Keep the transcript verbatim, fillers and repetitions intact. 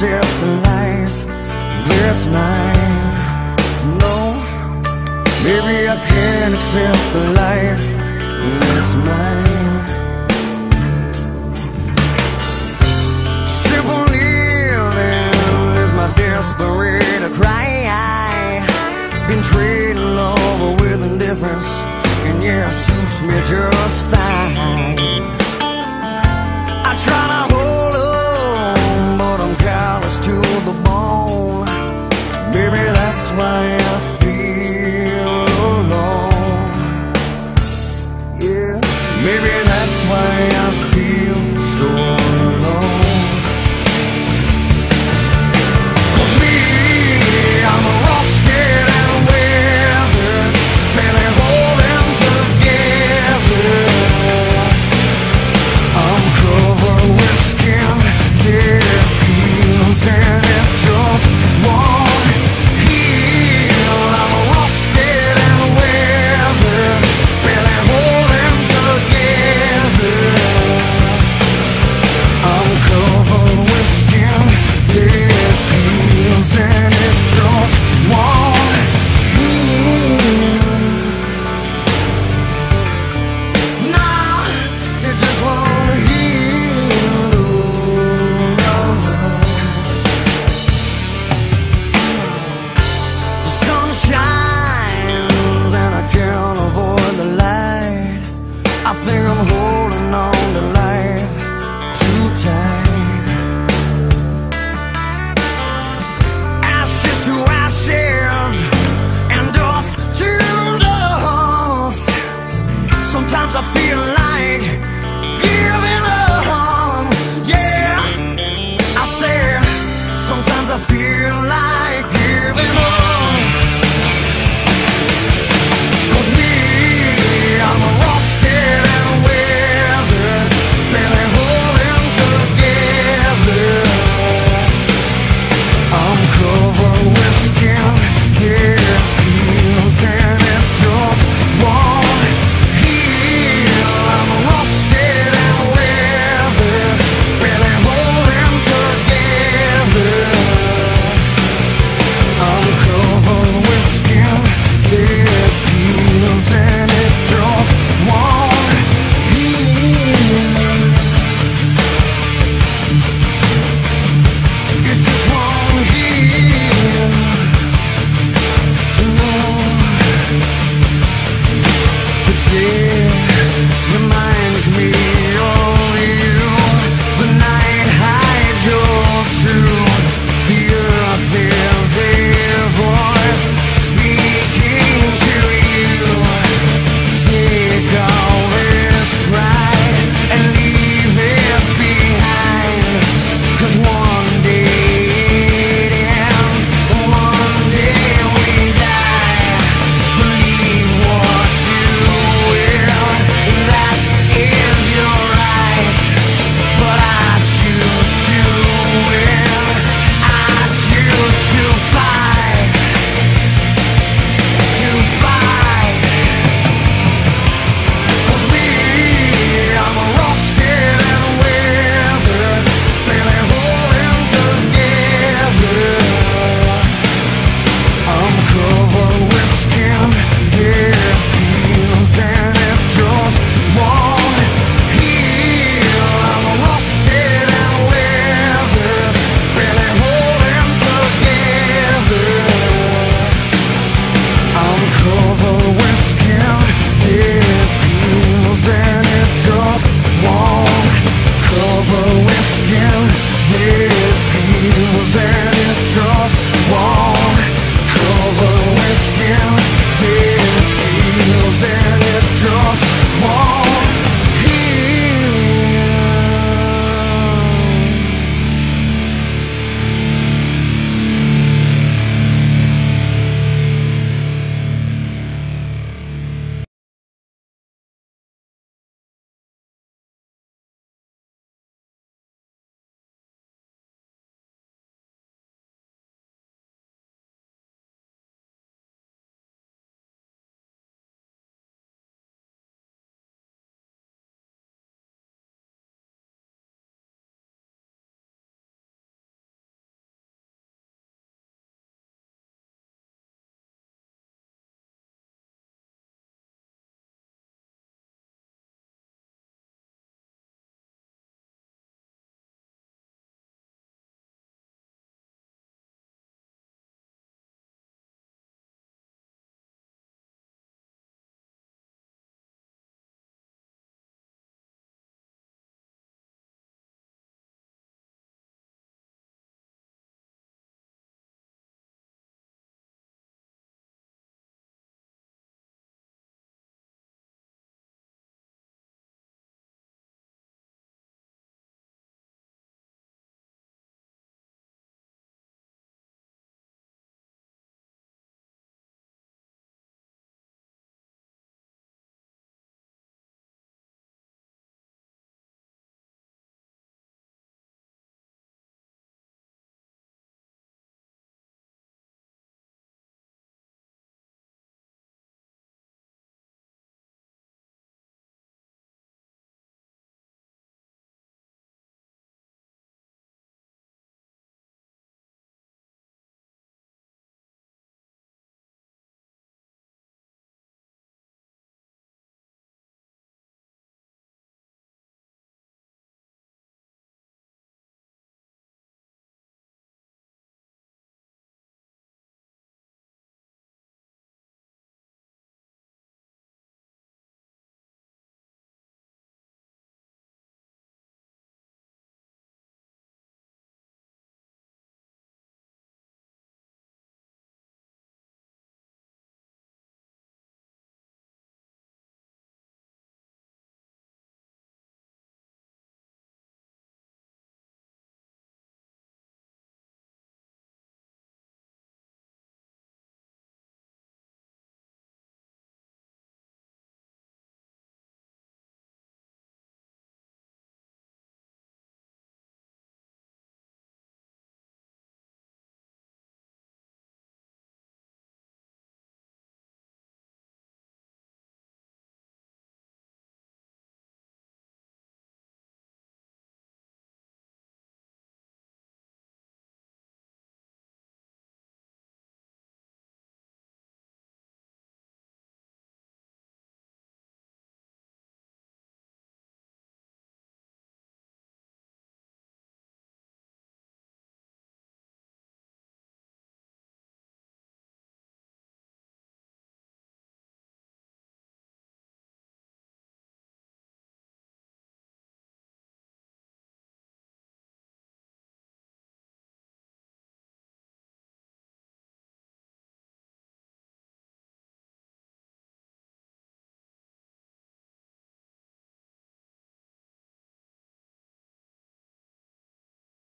accept the life that's mine. No, maybe I can't accept the life that's mine. Simple living is my desperate cry. Been trading love with indifference, and yeah, it suits me just fine. I try to hold on, but I'm callous to the bone. Maybe that's why I feel alone. Yeah, maybe that's why I feel so alone. 'Cause me, I'm rusted and weathered, barely holding together. I'm covered with skin that peels and it just won't heal. I'm rusted and weathered, barely holding together. I'm covered with skin that peels and it just won't heal. Nah, it just won't heal. No, no. The sun shines and I can't avoid the light. I think I'm holding on to life too tight. Ashes to ashes and dust to dust. Sometimes I feel like giving up. Yeah, I said sometimes I feel like giving up. 'Cause me, I'm rusted and weathered, barely holding together. I'm covered with skin that peels and it just won't heal. I'm rusted and weathered, barely holding together. I'm covered with skin that peels and it just won't heal. It just won't heal. No. The day reminds me of you. The night hides your truth. The earth is a voice speaking to you. Take all this pride and leave it behind. 'Cause one day it ends, one day we die. Believe what you will, that is your right. But I choose to win, I choose to fight, to fight. 'Cause me, I'm rusted and weathered, barely holding together. I'm covered with skin that peels and it just won't heal. I'm rusted and weathered, barely holding together. I'm covered with skin that peels and it just won't. Covered with skin that